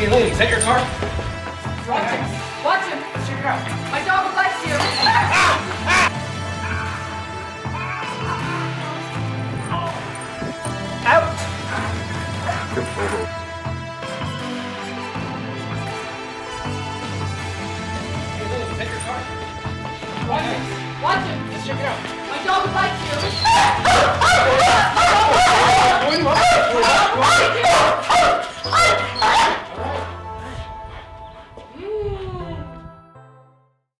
Hey, lady, is that your car? Watch him. Watch him. Let's check it out. My dog